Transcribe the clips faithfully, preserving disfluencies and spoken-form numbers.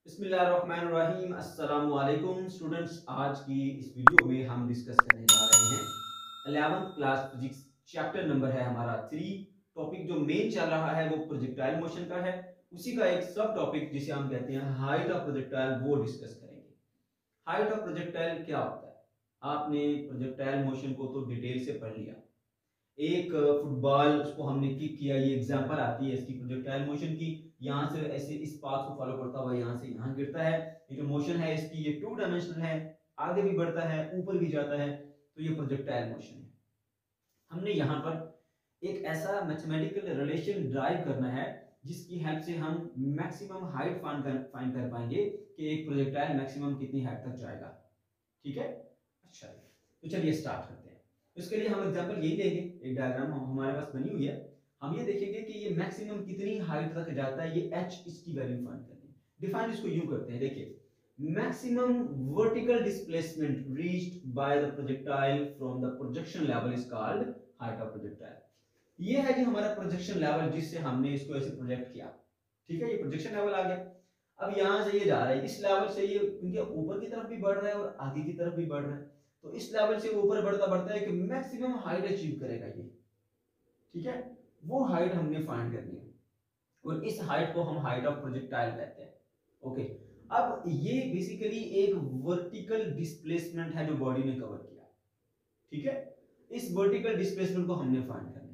बिस्मिल्लाहिर्रहमानिर्रहीम। अस्सलाम वालेकुम स्टूडेंट्स। आज की इस वीडियो में हम डिस्कस करने जा रहे हैं eleventh class physics. Chapter number है हमारा थ्री। टॉपिक जो मेन चल रहा है वो प्रोजेक्टाइल मोशन का है। उसी का एक सब टॉपिक जिसे हम कहते हैं हाइट ऑफ प्रोजेक्टाइल, वो डिस्कस करेंगे। हाइट ऑफ प्रोजेक्टाइल क्या होता है? आपने प्रोजेक्टाइल मोशन को तो डिटेल से पढ़ लिया। एक फुटबॉल उसको हमने किक किया, ये एग्जांपल आती है इसकी प्रोजेक्टाइल मोशन की। यहाँ से ऐसे इस पाथ को फॉलो करता हुआ यहाँ से यहाँ गिरता है। ये जो मोशन है इसकी, ये टू डायमेंशनल है, आगे भी बढ़ता है, ऊपर भी जाता है, तो ये प्रोजेक्टाइल मोशन है। हमने यहाँ पर एक ऐसा मैथमेटिकल रिलेशन ड्राइव करना है जिसकी हेल्प से हम मैक्सिमम हाइट फाइंड कर फाइंड कर पाएंगे कि एक प्रोजेक्टाइल मैक्सिमम कितनी हाइट तक जाएगा। ठीक है, अच्छा तो चलिए स्टार्ट करते हैं। इसके लिए हम एग्जांपल यही लेंगे, एक डायग्राम हमारे पास बनी हुई है। हम ये देखेंगे कि ये मैक्सिमम कितनी हाइट तक जाता है, ये h इसकी वैल्यू फाइंड करनी है। डिफाइन इसको यूं करते हैं, देखिए maximum vertical displacement reached by the projectile from the projection level is called height of projectile. ये है कि हमारा प्रोजेक्शन लेवल जिससे हमने इसको ऐसे प्रोजेक्ट किया। ठीक है, ये प्रोजेक्शन लेवल आ गया। अब यहाँ से ये जा रहा है, इस लेवल से ये इनके ऊपर की तरफ भी बढ़ रहा है और आगे की तरफ भी बढ़ रहा है। तो इस लेवल से ऊपर बढ़ता बढ़ता है कि मैक्सिमम हाइट अचीव करेगा ये। ठीक है, वो हाइट हमने फाइंड करनी है और इस हाइट को हम हाइट ऑफ प्रोजेक्टाइल कहते हैं। ओके, अब ये बेसिकली एक वर्टिकल डिस्प्लेसमेंट है जो बॉडी ने कवर किया। ठीक है, इस वर्टिकल डिस्प्लेसमेंट को हमने फाइंड करना है।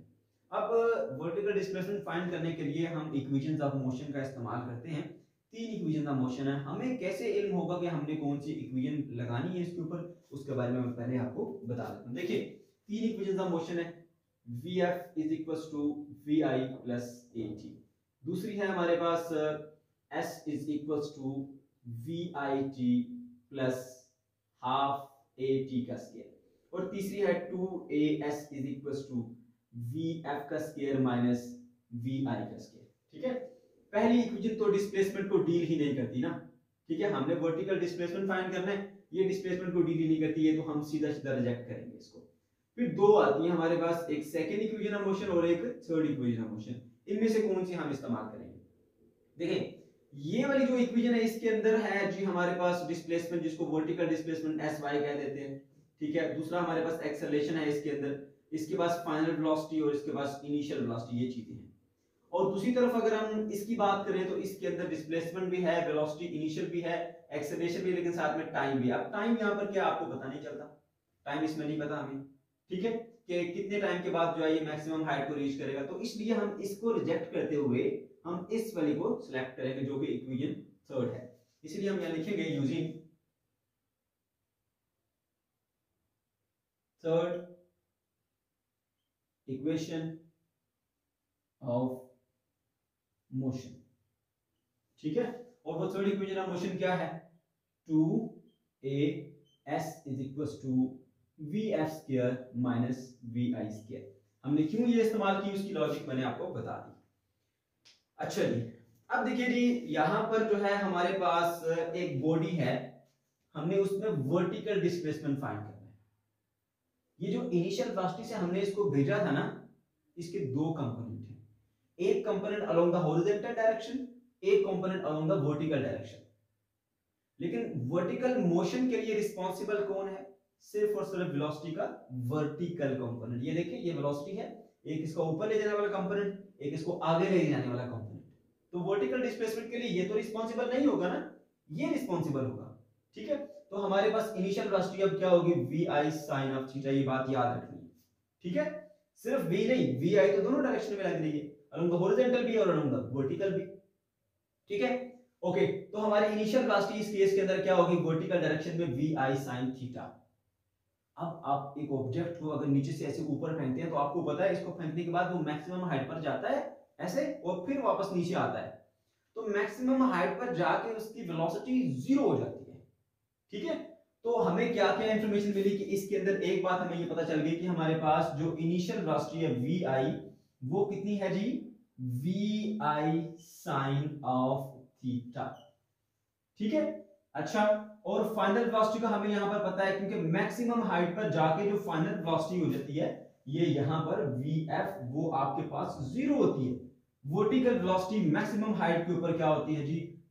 अब वर्टिकल डिस्प्लेसमेंट फाइंड करने के लिए हम इक्वेशंस ऑफ मोशन का इस्तेमाल करते हैं। तीन इक्वेशन ऑफ मोशन है। हमें कैसे इल्म होगा कि हमने कौन सी इक्वेशन लगानी है इसके ऊपर, उसके बारे में मैं पहले आपको बता देता हूं। देखिए तीन इक्वेशन ऑफ मोशन है। Vf is equals to Vi plus At। दूसरी है हमारे पास S is equals to Vit plus half At का स्क्वायर, और तीसरी है two A S is equals to Vf का स्क्वायर माइनस Vi का स्क्वायर। ठीक है, पहली इक्वेशन तो डिस्प्लेसमेंट को डील ही नहीं करती ना। ठीक है, हमने वर्टिकल डिस्प्लेसमेंट फाइंड करना है, ये डिस्प्लेसमेंट को डील ही नहीं करती है, तो हम सीधा सीधा रिजेक्ट करेंगे इसको। फिर दो आती है हमारे पास, एक सेकंड इक्वेशन ऑफ मोशन और एक थर्ड इक्वेशन ऑफ मोशन। इनमें से कौन सी हम इस्तेमाल करेंगे? देखें ये वाली जो इक्वेशन है इसके अंदर है जी हमारे पास डिस्प्लेसमेंट, जिसको वर्टिकल डिस्प्लेसमेंट एस वाई कह देते हैं। ठीक है, दूसरा हमारे पास एक्सेलरेशन है इसके अंदर, इसके पास फाइनल वेलोसिटी और इसके पास इनिशियल वेलोसिटी, ये चीजें हैं। और दूसरी तरफ अगर हम इसकी बात करें तो इसके अंदर डिस्प्लेसमेंट भी है, वेलोसिटी इनिशियल भी है, एक्सेलरेशन भी, लेकिन साथ में टाइम भी है। अब टाइम यहाँ पर क्या आपको पता नहीं चलता, टाइम इसमें नहीं पता हमें। ठीक है, कि कितने टाइम के बाद जो है ये मैक्सिमम हाइट को रीच करेगा, तो इसलिए हम इसको रिजेक्ट करते हुए हम इस वाली को सिलेक्ट करेंगे जो कि इक्वेशन थर्ड है। इसलिए हम यहाँ लिखेंगे using third equation of motion. ठीक है, और वो थर्ड इक्वेशन ऑफ मोशन क्या है? Two A S is equals to V F square minus V I square. हमने क्यों ये इस्तेमाल की उसकी लॉजिक मैंने आपको बता दी। अच्छा जी, अब देखिए जी यहां पर जो है हमारे पास एक बॉडी है, हमने उसमें वर्टिकल डिस्प्लेसमेंट फाइंड करना है। ये जो इनिशियल वेलोसिटी से हमने इसको भेजा था ना, इसके दो कंपोनेंट हैं, एक component along the horizontal direction, एक component along the vertical direction. लेकिन वर्टिकल मोशन के लिए रिस्पांसिबल कौन है? सिर्फ और सिर्फ वेलोसिटी का वर्टिकल कंपोनेंट। ये देखिए ये वेलोसिटी है, एक इसको ऊपर ले जाने वाला कंपोनेंट, एक इसको आगे ले जाने वाला कंपोनेंट। तो वर्टिकल डिस्प्लेसमेंट के लिए ये तो रिस्पांसिबल नहीं होगा ना, ये रिस्पांसिबल होगा। ठीक है, तो हमारे पास इनिशियल वेलोसिटी अब क्या होगी? V I sine of theta. ये बात याद रखनी है। ठीक है, सिर्फ वी नहीं, वी आई तो दोनों डायरेक्शन में लग रही है, अलोंग द हॉरिजॉन्टल भी और अलोंग द वर्टिकल भी। ठीक है, ओके, तो हमारी इनिशियल वेलोसिटी इस केस के अंदर क्या होगी? वर्टिकल डायरेक्शन में वी आई साइन थीटा। अब आप एक ऑब्जेक्ट को अगर नीचे से ऐसे ऊपर फेंकते हैं तो आपको पता है इसको फेंकने के बाद वो मैक्सिमम हाइट पर जाता है ऐसे और फिर वापस नीचे आता है। तो मैक्सिमम हाइट पर जाके उसकी वेलोसिटी जीरो हो जाती है। ठीक है, तो हमें क्या क्या इंफॉर्मेशन मिली कि इसके अंदर एक बात हमें ये पता चल गई कि हमारे पास जो इनिशियल वेलोसिटी है वी आई, वो कितनी है जी? V I sine of theta. ठीक है, अच्छा, और फाइनल वेलोसिटी का हमें यहां पर पता है क्योंकि मैक्सिमम हाइट पर जाके जो फाइनल वेलोसिटी हो जाती है ये यहां पर vf, वो आपके पास जीरो होती है। वर्टिकल वेलोसिटी मैक्सिमम हाइट के ऊपर क्या होती है जी?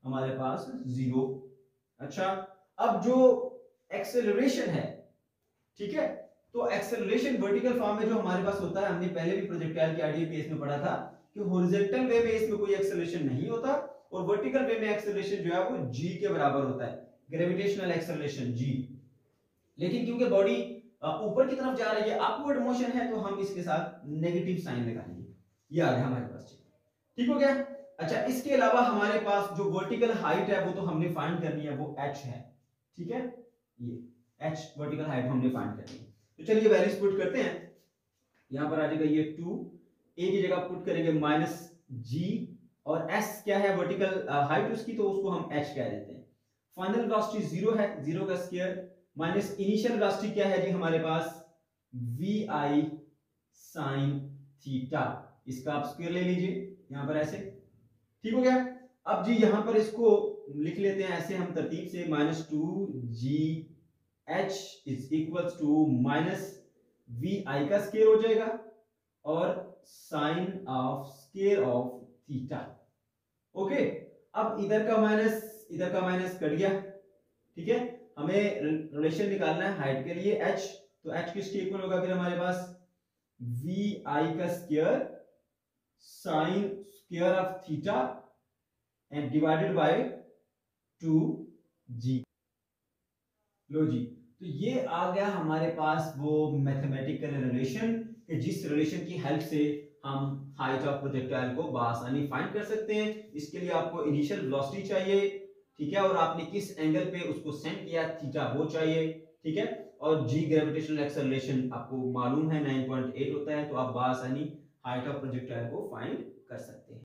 हमारे पास जीरो। अच्छा, अब जो एक्सेलरेशन है, ठीक है, तो एक्सेलरेशन वर्टिकल फॉर्म में जो हमारे पास होता है, हमने पहले भी प्रोजेक्टाइल के आरडीए केस में पढ़ा था कि हॉरिजॉन्टल वे में इसमें कोई एक्सेलरेशन नहीं होता और वर्टिकल वे में एक्सेलरेशन जो है वो g के बराबर होता है, ग्रेविटेशनल एक्सेलरेशन g। लेकिन क्योंकि बॉडी ऊपर की तरफ जा रही है, अपवर्ड मोशन है, तो हम इसके साथ नेगेटिव साइन लगाएंगे। ये आ गया हमारे पास, ठीक हो गया। अच्छा, इसके अलावा हमारे पास जो वर्टिकल हाइट है वो तो हमने फाइंड करनी है, वो h है, ठीक है, ये h वर्टिकल हाइट हमने फाइंड करनी है। तो चलिए वैल्यूज पुट करते हैं। यहां पर आ जाएगा ये टू, a की जगह पुट करेंगे माइनस जी, और s क्या है वर्टिकल हाइट उसकी, तो उसको हम h कह देते हैं। फाइनल वेलोसिटी जीरो है, जीरो का स्क्वायर माइनस इनिशियल वेलोसिटी क्या है जी हमारे पास, वी आई साइन थीटा, इसका आप स्क्वायर ले लीजिए यहां पर ऐसे, ठीक हो गया। अब जी यहां पर इसको लिख लेते हैं ऐसे हम तरतीब से, minus two G H is equal to minus V I का स्क्वायर हो जाएगा और sine of square of theta. Okay, अब इधर का माइनस इधर का माइनस कट गया, ठीक है। हमें रिलेशन निकालना है हाइट के लिए h, तो h किसके इक्वल होगा फिर हमारे पास, वी आई का square sine square of theta and divided by two G. लो जी, तो ये आ गया हमारे पास वो मैथमेटिकल रिलेशन कि जिस रिलेशन की हेल्प से हम हाइट ऑफ प्रोजेक्टाइल को बआसानी फाइंड कर सकते हैं। इसके लिए आपको इनिशियल वेलोसिटी चाहिए, ठीक है, और आपने किस एंगल पे उसको सेंड किया, थीटा वो चाहिए, ठीक है, और जी ग्रेविटेशनल एक्सेलरेशन आपको मालूम है नाइन पॉइंट एट होता है, तो आप बआसानी हाइट ऑफ प्रोजेक्टाइल को फाइंड कर सकते हैं।